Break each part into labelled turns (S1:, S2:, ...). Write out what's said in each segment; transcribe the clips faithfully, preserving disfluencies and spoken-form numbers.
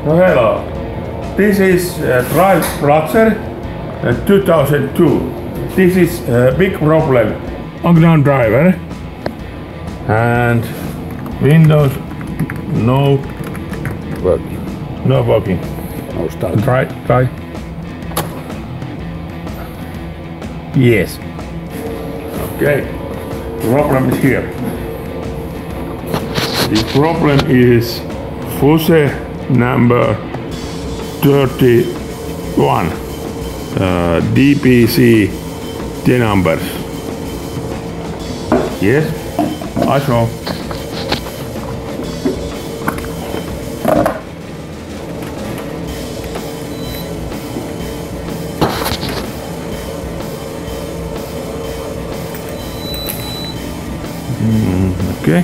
S1: Oh, hello. This is uh, TrailBlazer uh, two thousand two. This is a big problem. Lockdown driver and windows no
S2: Working.
S1: no working.
S2: No start.
S1: Try, try. Yes. Okay. The problem is here. The problem is fuse number thirty-one. Uh, D P C ten numbers. Yes, I saw. Mm, okay.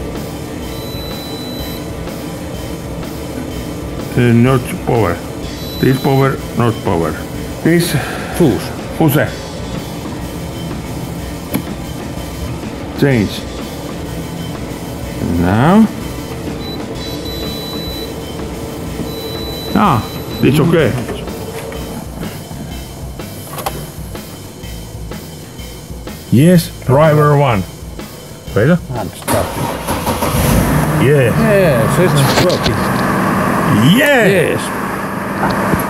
S1: Uh, not power. This power, not power. This
S2: Fuse.
S1: fuse. Change. Now. Ah, it's okay. Yes, driver one. Wait.
S2: And starting.
S1: Yes.
S2: Yes, it's working.
S1: Yes.
S2: Yes.